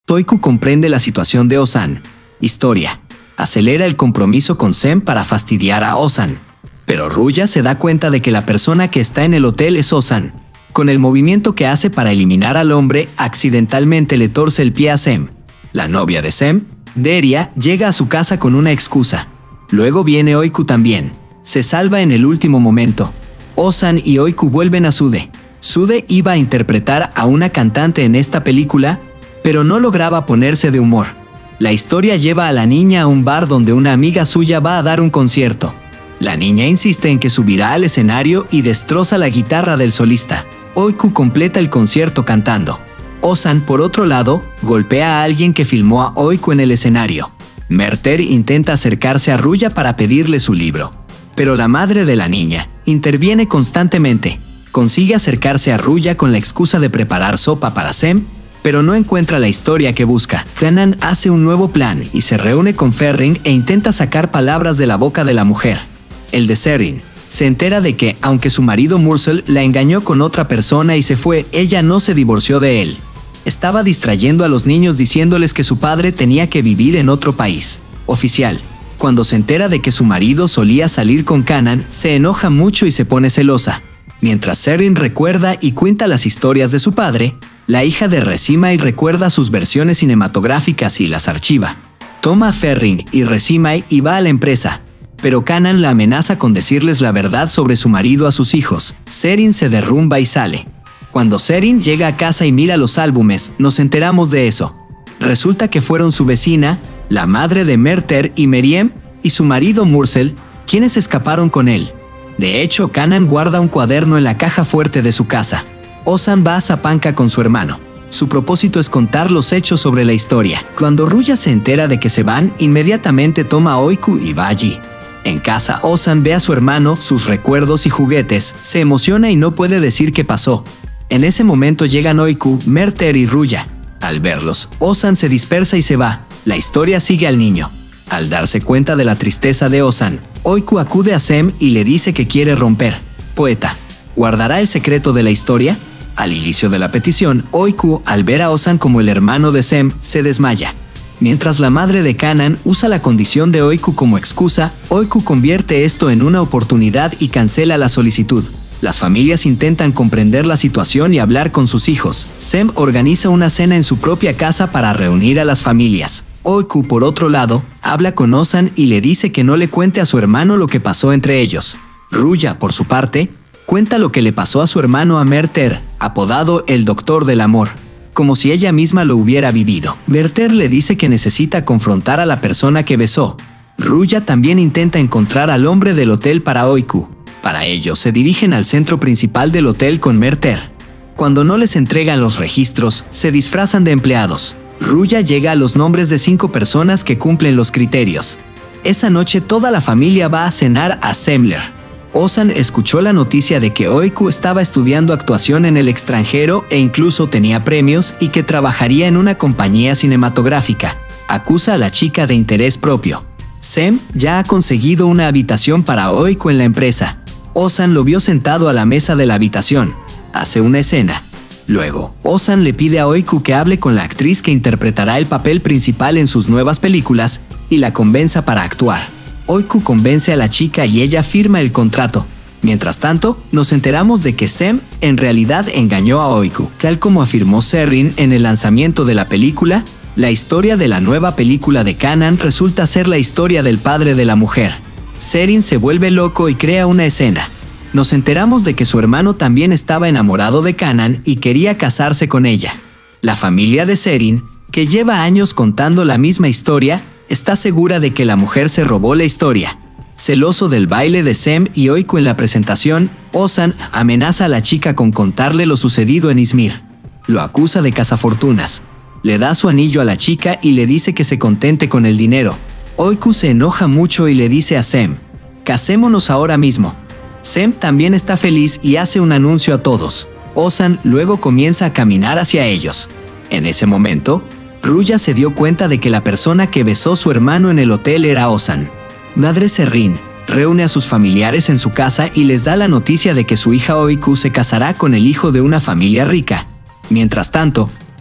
Oiku comprende la situación de Osan. Historia. Acelera el compromiso con Sem para fastidiar a Osan. Pero Ruya se da cuenta de que la persona que está en el hotel es Osan. Con el movimiento que hace para eliminar al hombre, accidentalmente le torce el pie a Sem. La novia de Sem, Deria, llega a su casa con una excusa. Luego viene Oiku también. Se salva en el último momento. Osan y Oiku vuelven a Sude. Sude iba a interpretar a una cantante en esta película, pero no lograba ponerse de humor. La historia lleva a la niña a un bar donde una amiga suya va a dar un concierto. La niña insiste en que subirá al escenario y destroza la guitarra del solista. Oiku completa el concierto cantando. Osan, por otro lado, golpea a alguien que filmó a Oiku en el escenario. Merter intenta acercarse a Ruya para pedirle su libro. Pero la madre de la niña interviene constantemente. Consigue acercarse a Ruya con la excusa de preparar sopa para Sem, pero no encuentra la historia que busca. Kanan hace un nuevo plan y se reúne con Ferring e intenta sacar palabras de la boca de la mujer. El de Serin se entera de que, aunque su marido Mursel la engañó con otra persona y se fue, ella no se divorció de él. Estaba distrayendo a los niños diciéndoles que su padre tenía que vivir en otro país. Oficial. Cuando se entera de que su marido solía salir con Kanan, se enoja mucho y se pone celosa. Mientras Serin recuerda y cuenta las historias de su padre, la hija de Resimai recuerda sus versiones cinematográficas y las archiva. Toma a Ferring y Resimai y va a la empresa, pero Kanan la amenaza con decirles la verdad sobre su marido a sus hijos. Serin se derrumba y sale. Cuando Serin llega a casa y mira los álbumes, nos enteramos de eso. Resulta que fueron su vecina, la madre de Merter y Meriem, y su marido Mursel, quienes escaparon con él. De hecho, Kanan guarda un cuaderno en la caja fuerte de su casa. Osan va a Zapanca con su hermano. Su propósito es contar los hechos sobre la historia. Cuando Ruya se entera de que se van, inmediatamente toma a Oiku y va allí. En casa, Osan ve a su hermano, sus recuerdos y juguetes, se emociona y no puede decir qué pasó. En ese momento llegan Oiku, Merter y Ruya. Al verlos, Osan se dispersa y se va. La historia sigue al niño. Al darse cuenta de la tristeza de Osan, Oiku acude a Sem y le dice que quiere romper. Poeta. ¿Guardará el secreto de la historia? Al inicio de la petición, Oiku, al ver a Osan como el hermano de Sem, se desmaya. Mientras la madre de Kanan usa la condición de Oiku como excusa, Oiku convierte esto en una oportunidad y cancela la solicitud. Las familias intentan comprender la situación y hablar con sus hijos. Sem organiza una cena en su propia casa para reunir a las familias. Oiku, por otro lado, habla con Osan y le dice que no le cuente a su hermano lo que pasó entre ellos. Ruya, por su parte, cuenta lo que le pasó a su hermano a Merter, apodado el Doctor del Amor, como si ella misma lo hubiera vivido. Merter le dice que necesita confrontar a la persona que besó. Ruya también intenta encontrar al hombre del hotel para Oiku. Para ello, se dirigen al centro principal del hotel con Merter. Cuando no les entregan los registros, se disfrazan de empleados. Ruya llega a los nombres de 5 personas que cumplen los criterios. Esa noche toda la familia va a cenar a Semler. Osan escuchó la noticia de que Oiku estaba estudiando actuación en el extranjero e incluso tenía premios y que trabajaría en una compañía cinematográfica. Acusa a la chica de interés propio. Sem ya ha conseguido una habitación para Oiku en la empresa. Osan lo vio sentado a la mesa de la habitación. Hace una escena. Luego, Osan le pide a Oiku que hable con la actriz que interpretará el papel principal en sus nuevas películas y la convenza para actuar. Oiku convence a la chica y ella firma el contrato. Mientras tanto, nos enteramos de que Sem en realidad engañó a Oiku. Tal como afirmó Serin en el lanzamiento de la película, la historia de la nueva película de Kanan resulta ser la historia del padre de la mujer. Serin se vuelve loco y crea una escena. Nos enteramos de que su hermano también estaba enamorado de Kanan y quería casarse con ella. La familia de Serin, que lleva años contando la misma historia, está segura de que la mujer se robó la historia. Celoso del baile de Sem y Oiku en la presentación, Osan amenaza a la chica con contarle lo sucedido en Izmir. Lo acusa de cazafortunas. Le da su anillo a la chica y le dice que se contente con el dinero. Oiku se enoja mucho y le dice a Sem: «Casémonos ahora mismo». Sem también está feliz y hace un anuncio a todos. Osan luego comienza a caminar hacia ellos. En ese momento, Ruya se dio cuenta de que la persona que besó a su hermano en el hotel era Osan. Madre Serrin reúne a sus familiares en su casa y les da la noticia de que su hija Oiku se casará con el hijo de una familia rica. Mientras tanto,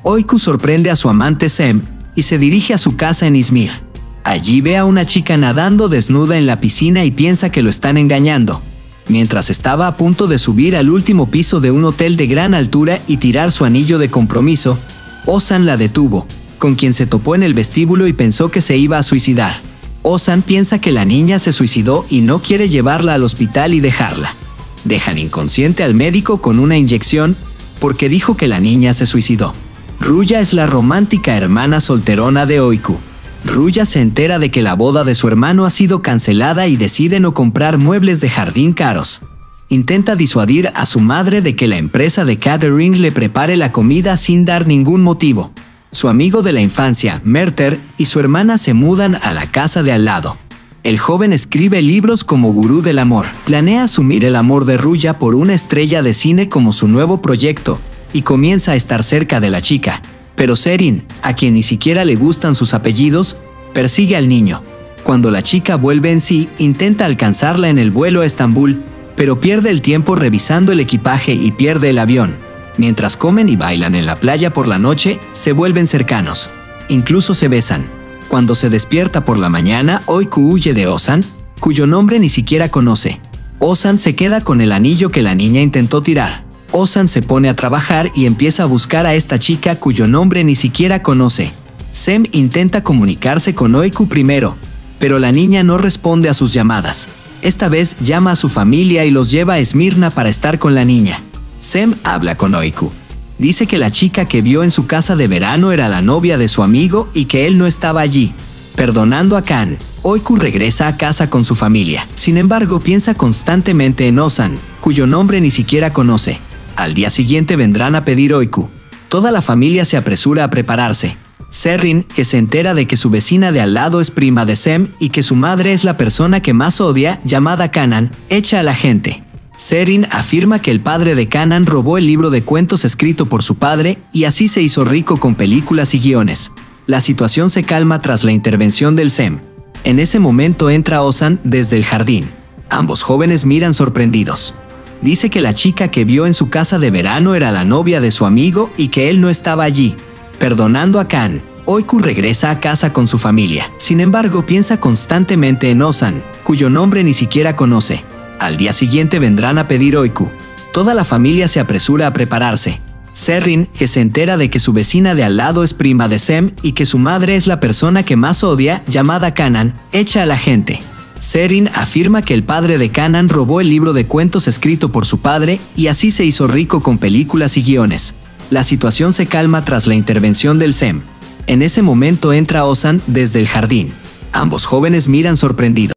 Oiku sorprende a su amante Sem y se dirige a su casa en Izmir. Allí ve a una chica nadando desnuda en la piscina y piensa que lo están engañando. Mientras estaba a punto de subir al último piso de un hotel de gran altura y tirar su anillo de compromiso, Ozan la detuvo, con quien se topó en el vestíbulo y pensó que se iba a suicidar. Ozan piensa que la niña se suicidó y no quiere llevarla al hospital y dejarla. Dejan inconsciente al médico con una inyección porque dijo que la niña se suicidó. Ruya es la romántica hermana solterona de Oiku. Ruya se entera de que la boda de su hermano ha sido cancelada y decide no comprar muebles de jardín caros. Intenta disuadir a su madre de que la empresa de catering le prepare la comida sin dar ningún motivo. Su amigo de la infancia, Merter, y su hermana se mudan a la casa de al lado. El joven escribe libros como gurú del amor. Planea asumir el amor de Ruya por una estrella de cine como su nuevo proyecto y comienza a estar cerca de la chica. Pero Serin, a quien ni siquiera le gustan sus apellidos, persigue al niño. Cuando la chica vuelve en sí, intenta alcanzarla en el vuelo a Estambul, pero pierde el tiempo revisando el equipaje y pierde el avión. Mientras comen y bailan en la playa por la noche, se vuelven cercanos. Incluso se besan. Cuando se despierta por la mañana, Oiku huye de Ozan, cuyo nombre ni siquiera conoce. Ozan se queda con el anillo que la niña intentó tirar. Ozan se pone a trabajar y empieza a buscar a esta chica cuyo nombre ni siquiera conoce. Sem intenta comunicarse con Oiku primero, pero la niña no responde a sus llamadas. Esta vez llama a su familia y los lleva a Esmirna para estar con la niña. Sem habla con Oiku. Dice que la chica que vio en su casa de verano era la novia de su amigo y que él no estaba allí. Perdonando a Kan, Oiku regresa a casa con su familia. Sin embargo, piensa constantemente en Ozan, cuyo nombre ni siquiera conoce. Al día siguiente vendrán a pedir Oiku. Toda la familia se apresura a prepararse. Serrin, que se entera de que su vecina de al lado es prima de Sem y que su madre es la persona que más odia, llamada Kanan, echa a la gente. Serrin afirma que el padre de Kanan robó el libro de cuentos escrito por su padre y así se hizo rico con películas y guiones. La situación se calma tras la intervención del Sem. En ese momento entra Ozan desde el jardín. Ambos jóvenes miran sorprendidos. Dice que la chica que vio en su casa de verano era la novia de su amigo y que él no estaba allí. Perdonando a Kan, Oiku regresa a casa con su familia. Sin embargo, piensa constantemente en Ozan, cuyo nombre ni siquiera conoce. Al día siguiente vendrán a pedir Oiku. Toda la familia se apresura a prepararse. Serrin, que se entera de que su vecina de al lado es prima de Sem y que su madre es la persona que más odia, llamada Kanan, echa a la gente. Serrin afirma que el padre de Kanan robó el libro de cuentos escrito por su padre y así se hizo rico con películas y guiones. La situación se calma tras la intervención del Sem. En ese momento entra Ozan desde el jardín. Ambos jóvenes miran sorprendidos.